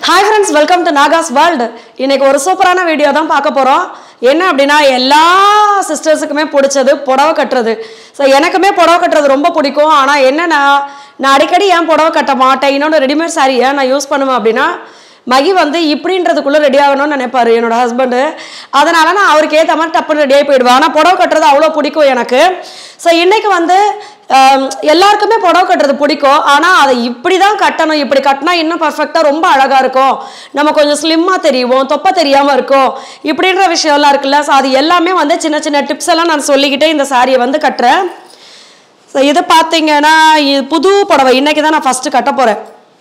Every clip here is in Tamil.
Hi friends, welcome to Nagas world. இன்னைக்கு ஒரு சூப்பரான வீடியோ தான் பார்க்க போறோம். என்ன அப்படினா எல்லா சிஸ்டர்ஸ்க்குமே பிடிச்சது புடவை கட்டறது. சோ எனக்குமே புடவை கட்டறது ரொம்ப பிடிக்கும். ஆனா என்னன்னா நான் அடிக்கடி ஏன் புடவை கட்ட மாட்டேன். இன்னொரு ரெடிமேட் saree நான் யூஸ் பண்ணுவேன் அப்படினா மகி வந்து இப்படின்றதுக்குள்ள ரெடி ஆகணும்னு நினைப்பாரு என்னோட ஹஸ்பண்ட். அதனால நான் அவருக்கு ஏத்த மாதிரி டப்பு ரெடி ஆகி போய்டுவேன். ஆனா புடவை கட்டறது அவ்வளவு பிடிக்கும் எனக்கு. சோ இன்னைக்கு வந்து எல்லாருக்குமே புடவை கட்டறது பிடிக்கும். ஆனா அதை இப்படி தான் கட்டணும், இப்படி கட்டினா இன்னும் பர்ஃபெக்ட்டா ரொம்ப அழகா இருக்கும், நம்ம கொஞ்சம் ஸ்லிம்மா தெரியும், தொப்பை தெரியாம இருக்கும், இப்படின்ற விஷயம்லாம் இருக்குல்ல. ஸோ அது எல்லாமே வந்து சின்ன சின்ன டிப்ஸ் எல்லாம் நான் சொல்லிக்கிட்டே இந்த சாரியை வந்து கட்டுறேன். ஸோ இது பார்த்தீங்கன்னா புது புடவை இன்னைக்கு தான் நான் ஃபர்ஸ்ட் கட்ட போறேன்.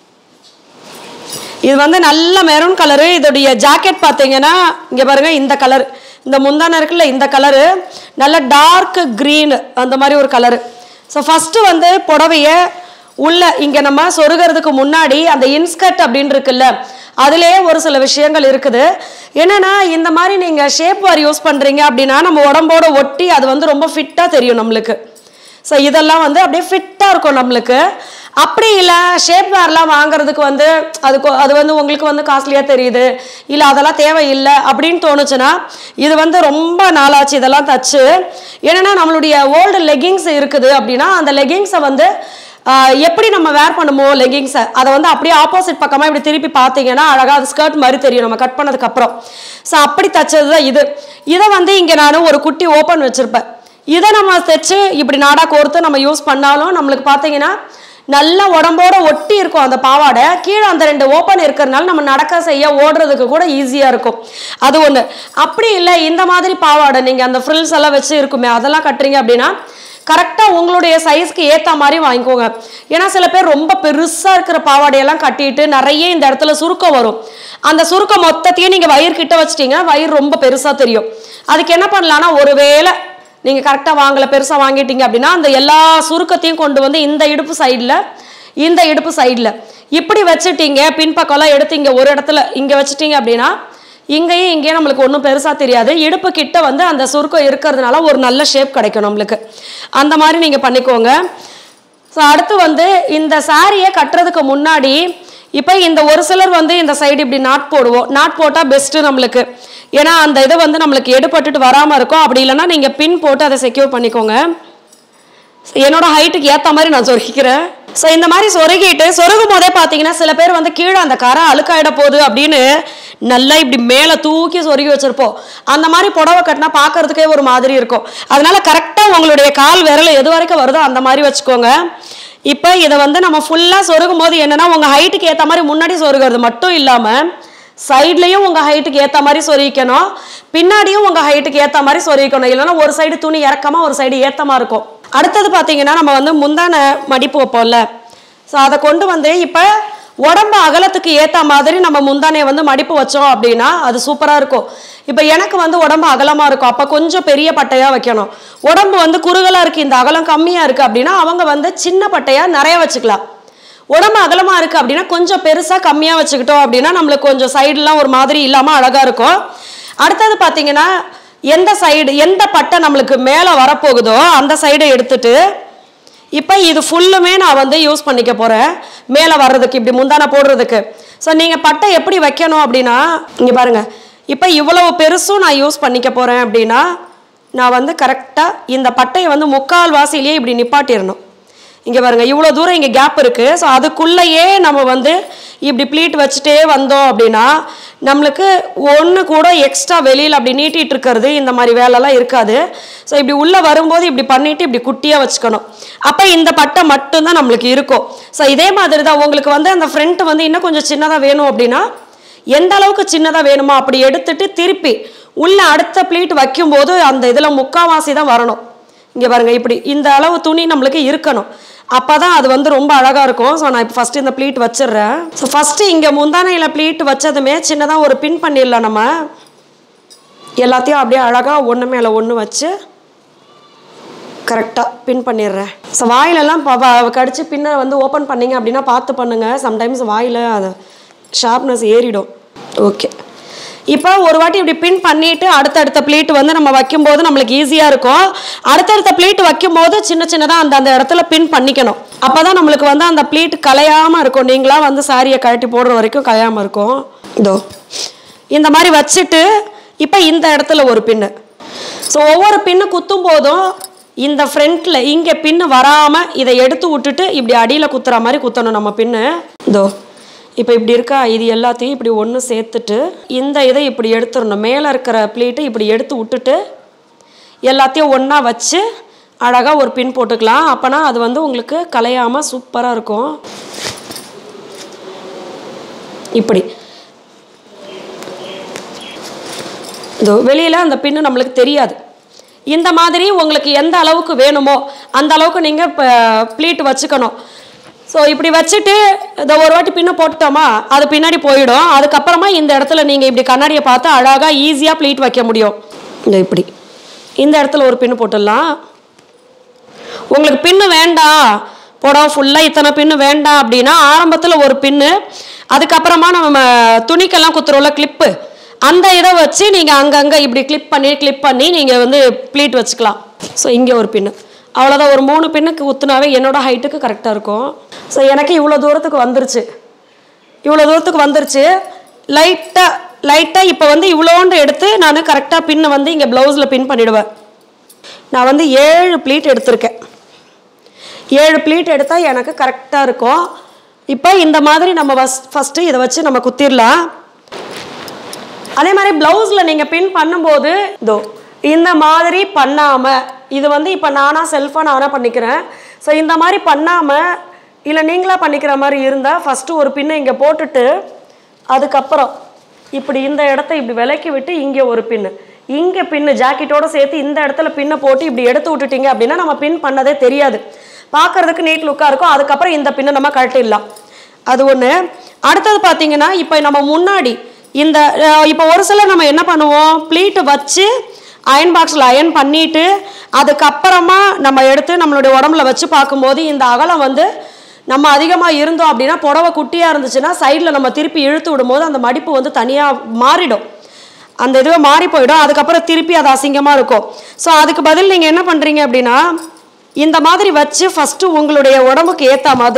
இது வந்து நல்ல மெரூன் கலரு. இதோடைய ஜாக்கெட் பார்த்தீங்கன்னா இங்கே பாருங்க, இந்த கலர், இந்த முந்தான இருக்குல்ல இந்த கலரு நல்ல டார்க் கிரீன் அந்த மாதிரி ஒரு கலரு. ஸோ ஃபஸ்ட்டு வந்து புடவைய உள்ள இங்கே நம்ம சொருகிறதுக்கு முன்னாடி அந்த இன்ஸ்கர்ட் அப்படின்னு இருக்குல்ல, அதுலேயே ஒரு சில விஷயங்கள் இருக்குது. என்னென்னா இந்த மாதிரி நீங்கள் ஷேப் வார் யூஸ் பண்ணுறீங்க அப்படின்னா நம்ம உடம்போட ஒட்டி அது வந்து ரொம்ப ஃபிட்டாக தெரியும் நம்மளுக்கு. ஸோ இதெல்லாம் வந்து அப்படியே ஃபிட்டாக இருக்கும் நம்மளுக்கு. அப்படி இல்லை ஷேப் வேர்லாம் வாங்குறதுக்கு வந்து அது வந்து உங்களுக்கு வந்து காஸ்ட்லியாக தெரியுது, இல்லை அதெல்லாம் தேவையில்லை அப்படின்னு தோணுச்சுன்னா இது வந்து ரொம்ப நாளாச்சு இதெல்லாம் தச்சு. ஏன்னா நம்மளுடைய ஓல்டு லெகிங்ஸ் இருக்குது அப்படின்னா அந்த லெகிங்ஸை வந்து எப்படி நம்ம வேர் பண்ணுமோ லெகிங்ஸை அதை வந்து அப்படியே ஆப்போசிட் பக்கமாக இப்படி திருப்பி பார்த்தீங்கன்னா அழகாக அது ஸ்கர்ட் மாதிரி தெரியும் நம்ம கட் பண்ணதுக்கப்புறம். ஸோ அப்படி தச்சது தான் இது. இதை வந்து இங்கே நான் ஒரு குட்டி ஓப்பன் வச்சுருப்பேன். இதை நம்ம தைச்சு இப்படி நாடா கோர்த்து நம்ம யூஸ் பண்ணாலும் நம்மளுக்கு பார்த்தீங்கன்னா நல்லா உடம்போட ஒட்டி இருக்கும் அந்த பாவாடை. கீழே அந்த ரெண்டு ஓப்பன் இருக்கிறதுனால நம்ம நடக்க செய்ய ஓடுறதுக்கு கூட ஈஸியாக இருக்கும். அது ஒன்று. அப்படி இல்லை இந்த மாதிரி பாவாடை நீங்கள் அந்த ஃப்ரில்ஸ் எல்லாம் வச்சு இருக்குமே அதெல்லாம் கட்டுறீங்க அப்படின்னா கரெக்டாக உங்களுடைய சைஸ்க்கு ஏற்ற மாதிரி வாங்கிக்கோங்க. ஏன்னா சில பேர் ரொம்ப பெருசாக இருக்கிற பாவாடையெல்லாம் கட்டிட்டு நிறைய இந்த இடத்துல சுருக்கம் வரும். அந்த சுருக்கம் மொத்தத்தையும் நீங்கள் வயிறு கிட்ட வச்சிட்டிங்கன்னா வயிறு ரொம்ப பெருசாக தெரியும். அதுக்கு என்ன பண்ணலான்னா ஒருவேளை நீங்கள் கரெக்டாக வாங்கலை பெருசாக வாங்கிட்டீங்க அப்படின்னா அந்த எல்லா சுருக்கத்தையும் கொண்டு வந்து இந்த இடுப்பு சைடில் இப்படி வச்சுட்டீங்க, பின்பக்கம்லாம் எடுத்து இங்கே ஒரு இடத்துல இங்கே வச்சுட்டீங்க அப்படின்னா இங்கேயும் நம்மளுக்கு ஒன்றும் பெருசாக தெரியாது. இடுப்பு கிட்ட வந்து அந்த சுருக்கம் இருக்கிறதுனால ஒரு நல்ல ஷேப் கிடைக்கும் நம்மளுக்கு. அந்த மாதிரி நீங்கள் பண்ணிக்கோங்க. ஸோ அடுத்து வந்து இந்த சாரியை கட்டுறதுக்கு முன்னாடி இப்போ இந்த ஒரு சிலர் வந்து இந்த சைடு இப்படி நாட் போடுவோம். நாட் போட்டால் பெஸ்ட்டு நம்மளுக்கு. ஏன்னா அந்த இதை வந்து நம்மளுக்கு எடுபட்டுட்டு வராமல் இருக்கும். அப்படி இல்லைன்னா நீங்கள் பின் போட்டு அதை செக்யூர் பண்ணிக்கோங்க. என்னோட ஹைட்டுக்கு ஏற்ற மாதிரி நான் சொருகிக்கிறேன். ஸோ இந்த மாதிரி சொருகும் போதே பார்த்தீங்கன்னா சில பேர் வந்து கீழே அந்த கரை அழுக்காயிட போகுது அப்படின்னு நல்லா இப்படி மேலே தூக்கி சொருகி வச்சிருப்போம். அந்த மாதிரி புடவை கட்டினா பார்க்கறதுக்கே ஒரு மாதிரி இருக்கும். அதனால கரெக்டாக உங்களுடைய கால் விரல் எது வரைக்கும் வருதோ அந்த மாதிரி வச்சுக்கோங்க. இப்போ இதை வந்து நம்ம ஃபுல்லாக சொருகும் போது என்னன்னா உங்கள் ஹைட்டுக்கு ஏற்ற மாதிரி முன்னாடி சொருகிறது மட்டும் இல்லாமல் சைட்லையும் உங்கள் ஹைட்டுக்கு ஏற்ற மாதிரி சொருகிக்கணும், பின்னாடியும் உங்கள் ஹைட்டுக்கு ஏற்ற மாதிரி சொருகிக்கணும். இல்லைன்னா ஒரு சைடு துணி இறக்கமாக ஒரு சைடு ஏற்றமாக இருக்கும். அடுத்தது பார்த்தீங்கன்னா நம்ம வந்து முந்தான மடிப்பு வைப்போம்ல, ஸோ அதை கொண்டு வந்து இப்போ உடம்பு அகலத்துக்கு ஏற்ற மாதிரி நம்ம முந்தானையை வந்து மடிப்பு வச்சோம் அப்படின்னா அது சூப்பராக இருக்கும். இப்போ எனக்கு வந்து உடம்பு அகலமாக இருக்கும், அப்போ கொஞ்சம் பெரிய பட்டையாக வைக்கணும். உடம்பு வந்து குறுகலாக இருக்குது, இந்த அகலம் கம்மியாக இருக்குது அப்படின்னா அவங்க வந்து சின்ன பட்டையாக நிறைய வச்சுக்கலாம். உடம்பு அகலமாக இருக்குது அப்படின்னா கொஞ்சம் பெருசாக கம்மியாக வச்சுக்கிட்டோம் அப்படின்னா நம்மளுக்கு கொஞ்சம் சைடுலாம் ஒரு மாதிரி இல்லாமல் அழகாக இருக்கும். அடுத்தது பார்த்தீங்கன்னா எந்த பட்டை நம்மளுக்கு மேலே வரப்போகுதோ அந்த சைடை எடுத்துட்டு இப்போ இது ஃபுல்லுமே நான் வந்து யூஸ் பண்ணிக்க போகிறேன் மேலே வர்றதுக்கு, இப்படி முந்தான போடுறதுக்கு. ஸோ நீங்கள் பட்டை எப்படி வைக்கணும் அப்படின்னா இங்கே பாருங்கள், இப்போ இவ்வளவு பெருசும் நான் யூஸ் பண்ணிக்க போகிறேன் அப்படின்னா நான் வந்து கரெக்டாக இந்த பட்டையை வந்து முக்கால் வாசிலேயே இப்படி நிப்பாட்டிடணும். இங்கே பாருங்கள் இவ்வளோ தூரம் இங்கே கேப் இருக்குது. ஸோ அதுக்குள்ளேயே நம்ம வந்து இப்படி ப்ளீட் வச்சுட்டே வந்தோம் அப்படின்னா நம்மளுக்கு ஒன்று கூட எக்ஸ்ட்ரா வெளியில் அப்படி நீட்டிகிட்டு இருக்கிறது இந்த மாதிரி வேலைலாம் இருக்காது. ஸோ இப்படி உள்ளே வரும்போது இப்படி பண்ணிவிட்டு இப்படி குட்டியாக வச்சுக்கணும். அப்போ இந்த பட்டை மட்டும்தான் நம்மளுக்கு இருக்கும். ஸோ இதே மாதிரி தான் உங்களுக்கு வந்து அந்த ஃப்ரண்ட் வந்து இன்னும் கொஞ்சம் சின்னதாக வேணும் அப்படின்னா எந்த அளவுக்கு சின்னதாக வேணுமோ அப்படி எடுத்துட்டு திருப்பி உள்ளே அடுத்த ப்ளீட் வைக்கும்போது அந்த இதில் முக்கால்வாசி தான் வரணும். இங்கே பாருங்கள் இப்படி இந்த அளவு துணி நம்மளுக்கு இருக்கணும், அப்போ தான் அது வந்து ரொம்ப அழகாக இருக்கும். ஸோ நான் இப்போ ஃபஸ்ட்டு இந்த ப்ளீட் வச்சிடுறேன். ஸோ ஃபஸ்ட்டு இங்கே முந்தானையில் ப்ளீட் வச்சதுமே சின்னதாக ஒரு பின் பண்ணிடலாம். நம்ம எல்லாத்தையும் அப்படியே அழகாக ஒன்று மேலே ஒன்று வச்சு கரெக்டாக பின் பண்ணிடுறேன். ஸோ வாயிலெல்லாம் கடிச்சு பின்னை வந்து ஓப்பன் பண்ணிங்க அப்படின்னா பார்த்து பண்ணுங்கள், சம்டைம்ஸ் வாயில் அது ஷார்ப்னஸ் ஏறிடும். ஓகே, இப்போ ஒரு வாட்டி இப்படி பின் பண்ணிட்டு அடுத்தடுத்த ப்ளீட் வந்து நம்ம வைக்கும்போது நம்மளுக்கு ஈஸியாக இருக்கும். அடுத்தடுத்த ப்ளீட் வைக்கும்போது சின்ன சின்னதாக அந்த இடத்துல பின் பண்ணிக்கணும். அப்போ தான் நம்மளுக்கு வந்து அந்த ப்ளீட் கலையாமல் இருக்கும். நீங்களாம் வந்து சாரியை கழட்டி போடுற வரைக்கும் கலையாமல் இருக்கும். இதோ இந்த மாதிரி வச்சுட்டு இப்போ இந்த இடத்துல ஒரு பின்னு. ஸோ ஒவ்வொரு பின்னு குத்தும் போதும் இந்த ஃப்ரண்ட்டில் இங்கே பின்னு வராமல் இதை எடுத்து விட்டுட்டு இப்படி அடியில் குத்துற மாதிரி குத்தணும் நம்ம பின்னு. இதோ இப்போ இப்படி இருக்கா, இது எல்லாத்தையும் இப்படி ஒன்று சேர்த்துட்டு இந்த இதை இப்படி எடுத்துடணும். மேலே இருக்கிற ப்ளீட்டை இப்படி எடுத்து விட்டுட்டு எல்லாத்தையும் ஒன்றா வச்சு அழகாக ஒரு பின் போட்டுக்கலாம். அப்போனா அது வந்து உங்களுக்கு கலையாமல் சூப்பராக இருக்கும். இப்படி இதோ வெளியில் அந்த பின்னு நம்மளுக்கு தெரியாது. இந்த மாதிரி உங்களுக்கு எந்த அளவுக்கு வேணுமோ அந்த அளவுக்கு நீங்கள் இப்போ ப்ளீட் வச்சுக்கணும். ஸோ இப்படி வச்சுட்டு இதை ஒரு வாட்டி பின்னு போட்டுட்டோமா அது பின்னாடி போயிடும். அதுக்கப்புறமா இந்த இடத்துல நீங்கள் இப்படி கண்ணாடியை பார்த்து அழகாக ஈஸியாக ப்ளீட் வைக்க முடியும். இப்படி இந்த இடத்துல ஒரு பின்னு போட்டுடலாம். உங்களுக்கு பின்னு வேண்டாம், புடவை ஃபுல்லாக இத்தனை பின்னு வேண்டாம் அப்படின்னா ஆரம்பத்தில் ஒரு பின்னு, அதுக்கப்புறமா நம்ம துணிக்கெல்லாம் குத்துறோம்ல கிளிப்பு, அந்த இதை வச்சு நீங்கள் அங்கங்கே இப்படி கிளிப் பண்ணி நீங்கள் வந்து ப்ளீட் வச்சுக்கலாம். ஸோ இங்கே ஒரு பின்னு, அவ்வளோதான். ஒரு 3 பின்னுக்கு குத்துனாவே என்னோட ஹைட்டுக்கு கரெக்டாக இருக்கும். ஸோ எனக்கு இவ்வளோ தூரத்துக்கு வந்துருச்சு. லைட்டாக இப்போ வந்து இவ்வளோண்டு எடுத்து நான் கரெக்டாக பின்னை வந்து இங்கே ப்ளவுஸில் பின் பண்ணிவிடுவேன். நான் வந்து 7 ப்ளீட் எடுத்திருக்கேன். 7 ப்ளீட் எடுத்தால் எனக்கு கரெக்டாக இருக்கும். இப்போ இந்த மாதிரி நம்ம ஃபஸ்ட்டு இதை வச்சு நம்ம குத்திடலாம். அதே மாதிரி ப்ளவுஸில் நீங்கள் பின் பண்ணும்போது இதோ இந்த மாதிரி பண்ணாமல், இது வந்து இப்போ நானாக பண்ணிக்கிறேன். ஸோ இந்த மாதிரி பண்ணாமல் இல்லை நீங்களாக பண்ணிக்கிற மாதிரி இருந்தால் ஃபஸ்ட்டு ஒரு பின்னை இங்கே போட்டுட்டு அதுக்கப்புறம் இப்படி இந்த இடத்த இப்படி விலக்கி விட்டு இங்கே ஒரு பின்னு, இங்கே பின்னு ஜாக்கெட்டோடு சேர்த்து இந்த இடத்துல பின்னை போட்டு இப்படி எடுத்து விட்டுட்டிங்க அப்படின்னா நம்ம பின் பண்ணதே தெரியாது, பார்க்குறதுக்கு நீட் லுக்காக இருக்கும். அதுக்கப்புறம் இந்த பின்னை நம்ம கழட்டிடலாம். அது ஒன்று. அடுத்தது பார்த்தீங்கன்னா இப்போ நம்ம முன்னாடி இந்த இப்போ ஒரு சிலர் நம்ம என்ன பண்ணுவோம், ப்ளீட்டு வச்சு அயன் பாக்ஸில் அயன் பண்ணிவிட்டு அதுக்கப்புறமா நம்ம எடுத்து நம்மளுடைய உடம்புல வச்சு பார்க்கும்போது இந்த அகலம் வந்து நம்ம அதிகமாக இருந்தோம் அப்படின்னா புடவை குட்டியாக இருந்துச்சுன்னா சைடில் நம்ம திருப்பி இழுத்து விடும்போது அந்த மடிப்பு வந்து தனியாக மாறிடும், அந்த இதுவே மாறி போயிடும். அதுக்கப்புறம் திருப்பி அது அசிங்கமாக இருக்கும். ஸோ அதுக்கு பதில் நீங்கள் என்ன பண்ணுறீங்க அப்படின்னா இந்த மாதிரி வச்சு ஃபஸ்ட்டு உங்களுடைய உடம்புக்கு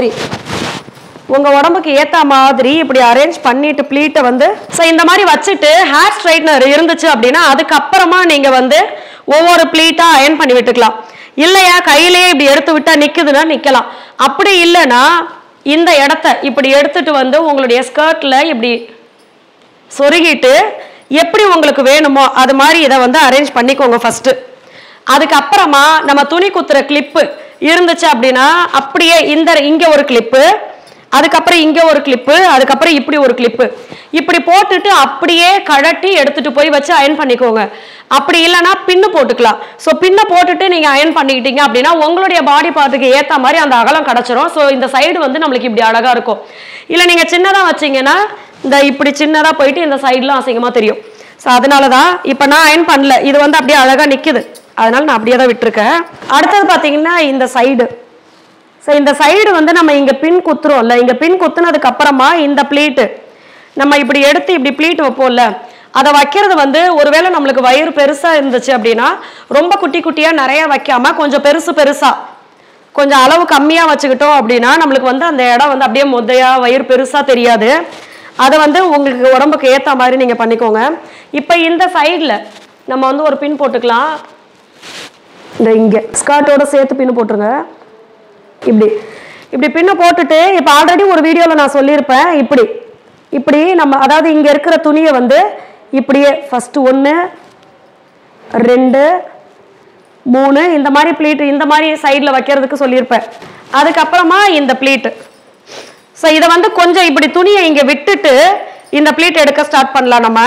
ஏற்ற மாதிரி இப்படி அரேஞ்ச் பண்ணிட்டு ப்ளீட்டை வந்து ஸோ இந்த மாதிரி வச்சுட்டு ஹேர் ஸ்ட்ரைட்னர் இருந்துச்சு அப்படின்னா அதுக்கப்புறமா நீங்கள் வந்து ஒவ்வொரு ப்ளீட்டாக அயன் பண்ணி விட்டுக்கலாம். இல்லையா கையிலேயே இப்படி எடுத்து விட்டால் நிற்குதுன்னா நிற்கலாம். அப்படி இல்லைன்னா இந்த இடத்த இப்படி எடுத்துட்டு வந்து உங்களுடைய ஸ்கர்ட்டில் இப்படி சொருகிட்டு எப்படி உங்களுக்கு வேணுமோ அது மாதிரி இதை வந்து அரேஞ்ச் பண்ணிக்கோங்க ஃபஸ்ட்டு. அதுக்கப்புறமா நம்ம துணி குத்துற கிளிப்பு இருந்துச்சு அப்படின்னா அப்படியே இங்கே ஒரு கிளிப்பு, அதுக்கப்புறம் இங்கே ஒரு கிளிப்பு, அதுக்கப்புறம் இப்படி ஒரு கிளிப்பு இப்படி போட்டுட்டு அப்படியே கழட்டி எடுத்துட்டு போய் வச்சு அயன் பண்ணிக்கோங்க. அப்படி இல்லைன்னா பின்னு போட்டுக்கலாம். ஸோ பின்னை போட்டுட்டு நீங்கள் அயன் பண்ணிக்கிட்டீங்க அப்படின்னா உங்களுடைய பாடி பார்ட்டுக்கு ஏற்ற மாதிரி அந்த அகலம் கிடச்சிரும். ஸோ இந்த சைடு வந்து நம்மளுக்கு இப்படி அழகாக இருக்கும். இல்லை நீங்கள் சின்னதாக வச்சிங்கன்னா இந்த இப்படி சின்னதாக போயிட்டு இந்த சைட்லாம் அசிங்கமாக தெரியும். ஸோ அதனால தான் இப்போ நான் அயன் பண்ணல, இது வந்து அப்படியே அழகாக நிற்குது, அதனால நான் அப்படியே தான் விட்டுருக்கேன். அடுத்தது பார்த்தீங்கன்னா இந்த சைடு. ஸோ இந்த சைடு வந்து நம்ம இங்கே பின் குத்துறோம்ல, இங்கே பின் குத்துனதுக்கு அப்புறமா இந்த ப்ளீட்டு நம்ம இப்படி எடுத்து இப்படி ப்ளீட் வைப்போம்ல, அதை வைக்கிறது வந்து ஒருவேளை நம்மளுக்கு வயிறு பெருசாக இருந்துச்சு அப்படின்னா ரொம்ப குட்டி குட்டியாக நிறையா வைக்காமல் கொஞ்சம் பெருசாக கொஞ்சம் அளவு கம்மியாக வச்சுக்கிட்டோம் அப்படின்னா நம்மளுக்கு வந்து அந்த இடம் வந்து அப்படியே மொத்தையாக வயிறு பெருசாக தெரியாது. அதை வந்து உங்களுக்கு உடம்புக்கு ஏற்ற மாதிரி நீங்கள் பண்ணிக்கோங்க. இப்போ இந்த சைடில் நம்ம வந்து ஒரு பின் போட்டுக்கலாம். இந்த இங்கே ஸ்கர்ட்டோட சேர்த்து பின்னு போட்டுருங்க. இப்படி பின்ன போட்டுட்டு இப்போ ஆல்ரெடி ஒரு வீடியோவில் நான் சொல்லியிருப்பேன், இப்படி நம்ம அதாவது இங்கே இருக்கிற துணியை வந்து இப்படியே ஃபஸ்ட்டு 1 2 3 இந்த மாதிரி ப்ளீட்டு இந்த மாதிரி சைடில் வைக்கிறதுக்கு சொல்லியிருப்பேன். அதுக்கப்புறமா இந்த ப்ளீட்டு. ஸோ இதை வந்து கொஞ்சம் இப்படி துணியை இங்கே விட்டுட்டு இந்த ப்ளீட் எடுக்க ஸ்டார்ட் பண்ணலாம். நம்ம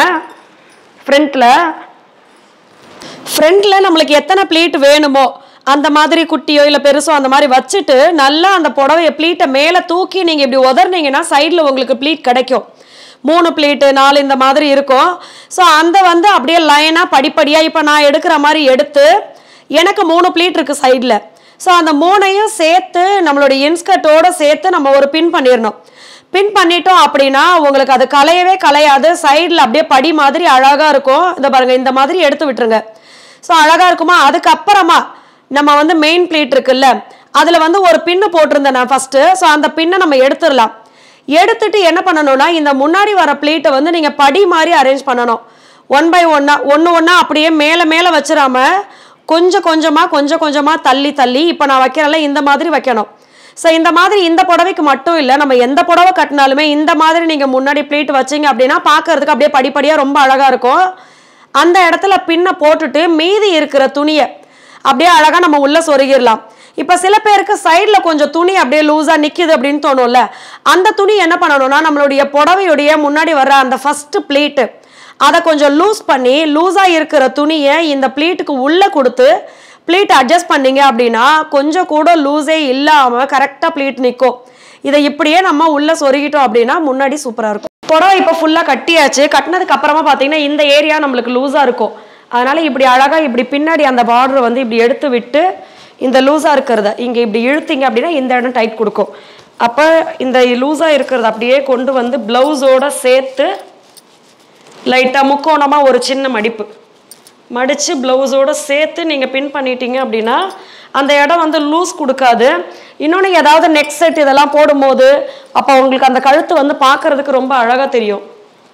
ஃப்ரண்ட்டில் நம்மளுக்கு எத்தனை ப்ளீட் வேணுமோ அந்த மாதிரி குட்டியோ இல்லை பெருசோ அந்த மாதிரி வச்சுட்டு நல்லா அந்த புடவையை ப்ளீட்டை மேலே தூக்கி நீங்கள் இப்படி உதறினீங்கன்னா சைடில் உங்களுக்கு ப்ளீட் கிடைக்கும். 3 ப்ளீட்டு 4 இந்த மாதிரி இருக்கும். ஸோ அந்த வந்து அப்படியே லைனாக படிப்படியாக இப்போ நான் எடுக்கிற மாதிரி எடுத்து எனக்கு 3 ப்ளீட் இருக்குது சைடில். ஸோ அந்த 3ஐயும் சேர்த்து நம்மளுடைய இன்ஸ்கர்ட்டோடு சேர்த்து நம்ம ஒரு பின் பண்ணிடணும். பின் பண்ணிட்டோம் அப்படின்னா உங்களுக்கு அது கலையவே கலையாது, சைடில் அப்படியே படி மாதிரி அழகாக இருக்கும். இந்த பாருங்கள், இந்த மாதிரி எடுத்து விட்டுருங்க. ஸோ அழகாக இருக்குமா. அதுக்கப்புறமா நம்ம வந்து மெயின் ப்ளீட் இருக்குல்ல அதில் வந்து ஒரு பின்னு போட்டிருந்தேன் நான் ஃபஸ்ட்டு. ஸோ அந்த பின்னை நம்ம எடுத்துடலாம். எடுத்துட்டு என்ன பண்ணணும்னா இந்த முன்னாடி வர ப்ளீட்டை வந்து நீங்கள் படி மாதிரி அரேஞ்ச் பண்ணணும். 1 by 1 ஒன்று அப்படியே மேலே மேலே வச்சிடாம கொஞ்சம் கொஞ்சமாக தள்ளி தள்ளி இப்போ நான் வைக்கிறேன்ல இந்த மாதிரி வைக்கணும். ஸோ இந்த மாதிரி இந்த புடவைக்கு மட்டும் இல்லை, நம்ம எந்த புடவை கட்டினாலுமே இந்த மாதிரி நீங்கள் முன்னாடி ப்ளீட் வச்சிங்க அப்படின்னா பார்க்கறதுக்கு அப்படியே படிப்படியாக ரொம்ப அழகாக இருக்கும். அந்த இடத்துல பின்னை போட்டுட்டு மீதி இருக்கிற துணியை அப்படியே அழகாக நம்ம உள்ளே சொருகிடலாம். இப்போ சில பேருக்கு சைடில் கொஞ்சம் துணி அப்படியே லூஸாக நிற்கிது அப்படின்னு தோணும்ல, அந்த துணி என்ன பண்ணணும்னா நம்மளுடைய புடவையுடைய முன்னாடி வர்ற அந்த ஃபஸ்ட்டு ப்ளீட்டு அதை கொஞ்சம் லூஸ் பண்ணி லூஸாக இருக்கிற துணியை இந்த ப்ளீட்டுக்கு உள்ளே கொடுத்து ப்ளீட் அட்ஜஸ்ட் பண்ணிங்க அப்படின்னா கொஞ்சம் கூட லூஸே இல்லாமல் கரெக்டாக ப்ளீட் நிற்கும். இதை இப்படியே நம்ம உள்ளே சொருகிட்டோம் அப்படின்னா முன்னாடி சூப்பராக இருக்கும். புடவை இப்போ ஃபுல்லாக கட்டியாச்சு. கட்டினதுக்கு அப்புறமா பார்த்தீங்கன்னா இந்த ஏரியா நம்மளுக்கு லூஸாக இருக்கும். அதனால் இப்படி அழகாக இப்படி பின்னாடி அந்த பார்டரை வந்து இப்படி எடுத்து விட்டு இந்த லூஸாக இருக்கிறத இங்கே இப்படி இழுத்திங்க அப்படின்னா இந்த இடம் டைட் கொடுக்கும். அப்போ இந்த லூஸாக இருக்கிறத அப்படியே கொண்டு வந்து ப்ளவுஸோடு சேர்த்து லைட்டாக முக்கோணமாக ஒரு சின்ன மடிப்பு மடித்து ப்ளவுஸோடு சேர்த்து நீங்கள் பின் பண்ணிட்டீங்க அப்படின்னா அந்த இடம் வந்து லூஸ் கொடுக்காது. இன்னொன்று ஏதாவது நெக் செட் இதெல்லாம் போடும்போது அப்போ உங்களுக்கு அந்த கழுத்து வந்து பார்க்குறதுக்கு ரொம்ப அழகாக தெரியும்.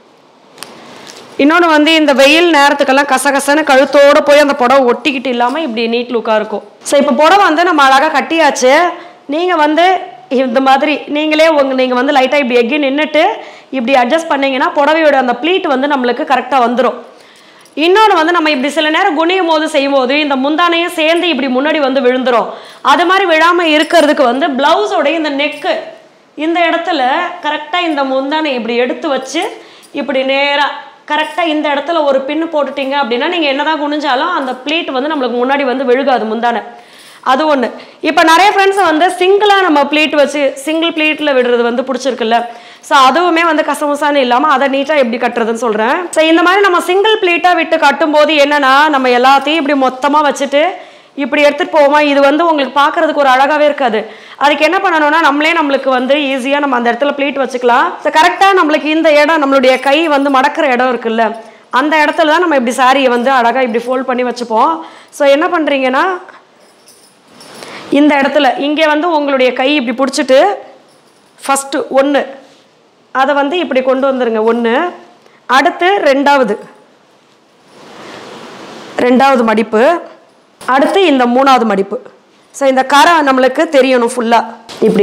இன்னொன்று வந்து இந்த வெயில் நேரத்துக்கெல்லாம் கசகசன்னு கழுத்தோடு போய் அந்த புடவை ஒட்டிக்கிட்டு இல்லாமல் இப்படி நீட் லுக்காக இருக்கும். ஸோ இப்போ புடவை வந்து நம்ம அழகாக கட்டியாச்சு. நீங்கள் வந்து இந்த மாதிரி நீங்களே நீங்கள் வந்து லைட்டாக இப்படி எக்கி நின்றுட்டு இப்படி அட்ஜஸ்ட் பண்ணிங்கன்னா புடவையோட அந்த ப்ளீட் வந்து நம்மளுக்கு கரெக்டாக வந்துடும். இன்னொன்று வந்து நம்ம இப்படி சில நேரம் குனியும் போது செய்யும்போது இந்த முந்தானையும் சேர்ந்து இப்படி முன்னாடி வந்து விழுந்துடும். அது மாதிரி விழாமல் இருக்கிறதுக்கு வந்து ப்ளவுஸோடைய இந்த நெக்கு இந்த இடத்துல கரெக்டாக இந்த முந்தானை இப்படி எடுத்து வச்சு இப்படி நேராக கரெக்டாக இந்த இடத்துல ஒரு பின்னு போட்டுட்டீங்க அப்படின்னா நீங்கள் என்னதான் குனிஞ்சாலும் அந்த ப்ளீட் வந்து நம்மளுக்கு முன்னாடி வந்து விழுகாது முந்தானை. அது ஒன்று. இப்போ நிறைய ஃப்ரெண்ட்ஸை வந்து சிங்கிளாக நம்ம ப்ளீட் வச்சு சிங்கிள் ப்ளீட்டில் விடுறது வந்து பிடிச்சிருக்குல்ல. ஸோ அதுவுமே வந்து கசமுசான்னு இல்லாமல் அதை நீட்டாக எப்படி கட்டுறதுன்னு சொல்கிறேன். ஸோ இந்த மாதிரி நம்ம சிங்கிள் ப்ளீட்டாக விட்டு கட்டும்போது என்னென்னா நம்ம எல்லாத்தையும் இப்படி மொத்தமாக வச்சுட்டு இப்படி எடுத்துகிட்டு போவோமா, இது வந்து உங்களுக்கு பார்க்குறதுக்கு ஒரு அழகாகவே இருக்காது. அதுக்கு என்ன பண்ணணும்னா நம்மளுக்கு வந்து ஈஸியாக நம்ம அந்த இடத்துல ப்ளீட் வச்சுக்கலாம். ஸோ கரெக்டாக நம்மளுக்கு இந்த இடம் நம்மளுடைய கை வந்து மடக்கிற இடம் இருக்குல்ல, அந்த இடத்துல தான் நம்ம இப்படி சாரியை வந்து அழகாக இப்படி ஃபோல்ட் பண்ணி வச்சுப்போம். ஸோ என்ன பண்ணுறீங்கன்னா இந்த இடத்துல இங்கே வந்து உங்களுடைய கை இப்படி பிடிச்சிட்டு ஃபஸ்ட்டு 1 அதை வந்து இப்படி கொண்டு வந்துருங்க 1, அடுத்து ரெண்டாவது மடிப்பு, அடுத்து இந்த 3வது மடிப்பு. ஸோ இந்த கரை நம்மளுக்கு தெரியணும் ஃபுல்லாக இப்படி.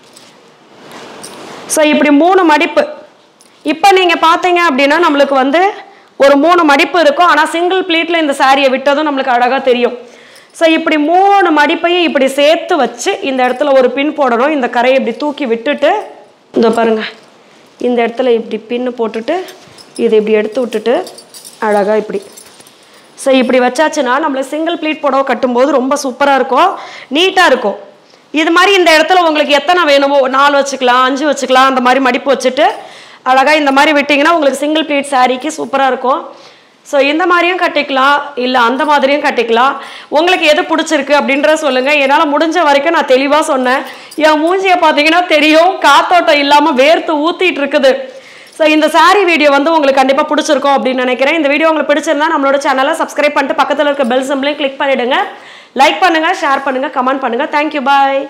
ஸோ இப்படி 3 மடிப்பு. இப்போ நீங்கள் பார்த்தீங்க அப்படின்னா நம்மளுக்கு வந்து ஒரு 3 மடிப்பு இருக்கும். ஆனால் சிங்கிள் ப்ளீட்டில் இந்த சாரியை விட்டதும் நம்மளுக்கு அழகாக தெரியும். ஸோ இப்படி 3 மடிப்பையும் இப்படி சேர்த்து வச்சு இந்த இடத்துல ஒரு பின் போடணும். இந்த கரையை இப்படி தூக்கி விட்டுட்டு இந்த பாருங்கள் இந்த இடத்துல இப்படி பின்னு போட்டுட்டு இதை இப்படி எடுத்து விட்டுட்டு அழகாக இப்படி. ஸோ இப்படி வச்சாச்சுன்னா நம்மளுக்கு சிங்கிள் ப்ளீட் புடவை கட்டும்போது ரொம்ப சூப்பராக இருக்கும், நீட்டாக இருக்கும். இது மாதிரி இந்த இடத்துல உங்களுக்கு எத்தனை வேணுமோ 4 வச்சுக்கலாம், 5 வச்சுக்கலாம், அந்த மாதிரி மடிப்பு வச்சுட்டு அழகாக இந்த மாதிரி விட்டிங்கன்னா உங்களுக்கு சிங்கிள் ப்ளீட் சாரீக்கு சூப்பராக இருக்கும். ஸோ இந்த மாதிரியும் கட்டிக்கலாம், இல்லை அந்த மாதிரியும் கட்டிக்கலாம். உங்களுக்கு எது பிடிச்சிருக்கு அப்படின்றத சொல்லுங்கள். என்னால் முடிஞ்ச வரைக்கும் நான் தெளிவாக சொன்னேன். என் மூஞ்சியை பார்த்தீங்கன்னா தெரியும், காத்தோட்டம் இல்லாமல் வேர்த்து ஊற்றிட்டு இருக்குது. ஸோ இந்த சாரீ வீடியோ வந்து உங்களுக்கு கண்டிப்பாக பிடிச்சிருக்கும் அப்படின்னு நினைக்கிறேன். இந்த வீடியோ உங்களுக்கு பிடிச்சிருந்தா நம்மளோட சேனலை சப்ஸ்கிரைப் பண்ணிட்டு பக்கத்தில் இருக்க பெல் சிம்பிளையும் கிளிக் பண்ணிவிடுங்க. லைக் பண்ணுங்கள், ஷேர் பண்ணுங்கள், கமெண்ட் பண்ணுங்கள். தேங்க்யூ, பாய்.